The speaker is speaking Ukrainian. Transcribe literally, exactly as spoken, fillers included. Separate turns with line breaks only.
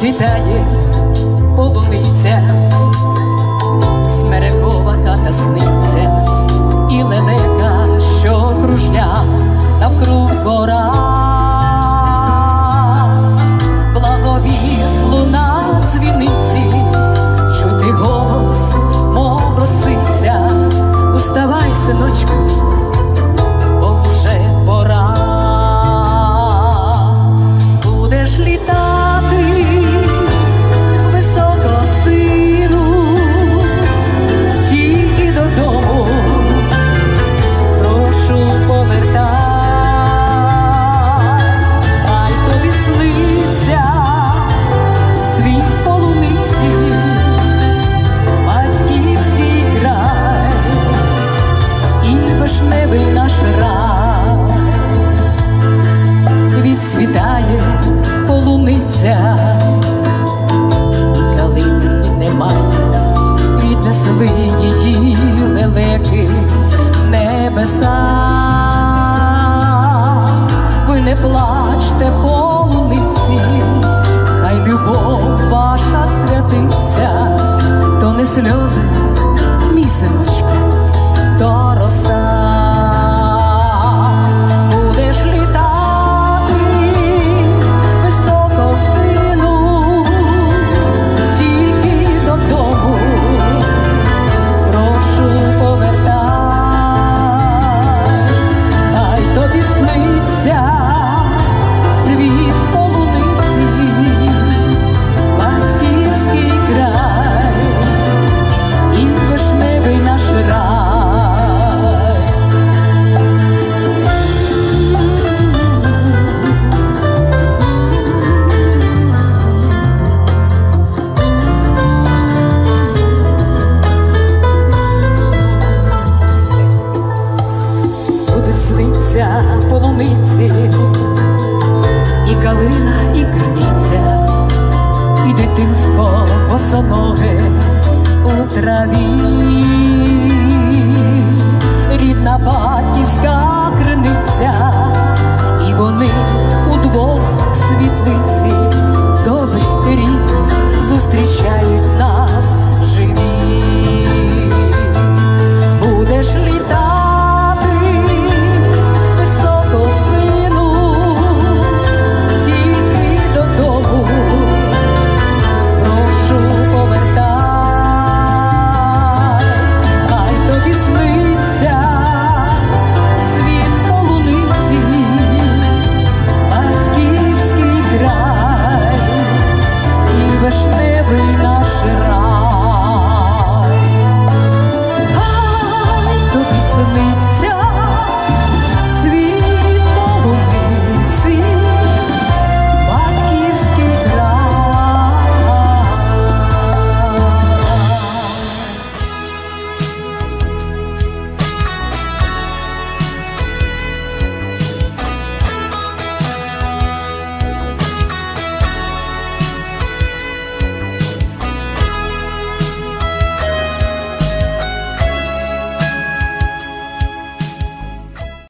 Відцвітає полуниця, смерекова хата сниться, і лелека, що кружля навкруг двора. Благовість луна дзвіниці, чути голос, мов росиця. Уставай, синочку, бо вже пора. Будеш літати високо, сину, тільки додому, прошу, повертай. Хай тобі сниться цвіт полуниці, батьківський край і вишневий наш рай. Відцвітає полуниця, калинки немає, віднесли її лелеки небеса. Ви не плачте, полуниці, хай любов ваша святиться, то не сльози, мій синочку, то роса. Будеш літати високо, сину, тільки додому, прошу, повертай. Хай тобі сниться світ полуниці, батьківський край і вишневий наш рай. Буде сниться полуниці, і калина, і криниця, і дитинство босоноге у траві. Рідна батьківська криниця, і вони удвох в світлиці, добрі, рідні, зустрічають нас живі. Будеш літати високо, сину, тільки додому, прошу, повертай. Хай тобі сниться світ полуниці, батьківський край і вишневий